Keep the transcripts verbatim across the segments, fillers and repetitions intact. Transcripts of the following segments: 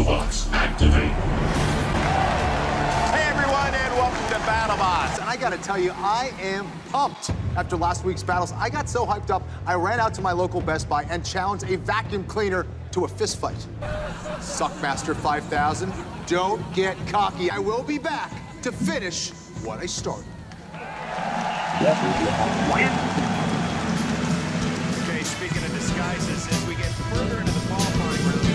BattleBots activate. Hey everyone, and welcome to BattleBots. And I gotta tell you, I am pumped. After last week's battles, I got so hyped up, I ran out to my local Best Buy and challenged a vacuum cleaner to a fist fight. Suckmaster five thousand, don't get cocky. I will be back to finish what I started. Okay, speaking of disguises, as we get further into the qualifying round.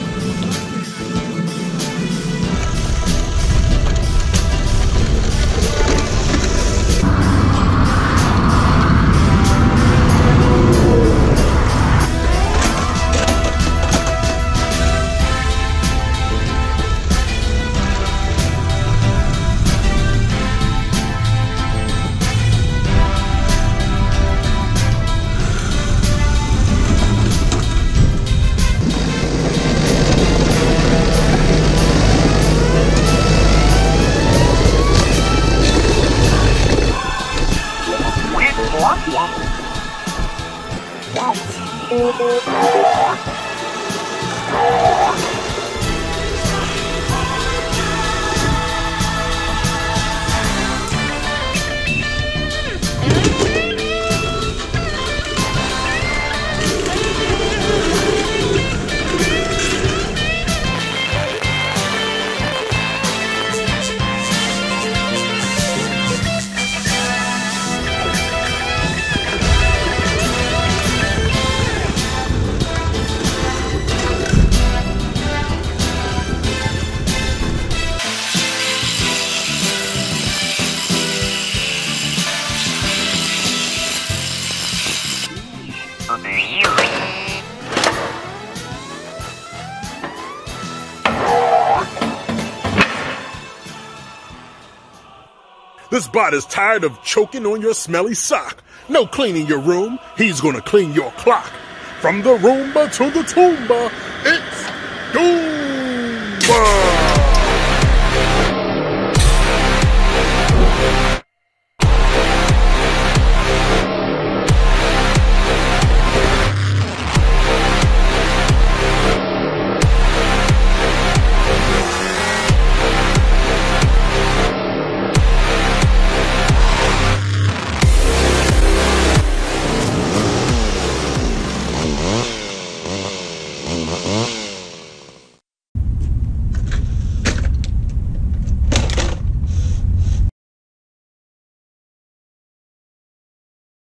This bot is tired of choking on your smelly sock. No cleaning your room, he's gonna clean your clock. From the Roomba to the Toomba, it's Doomba!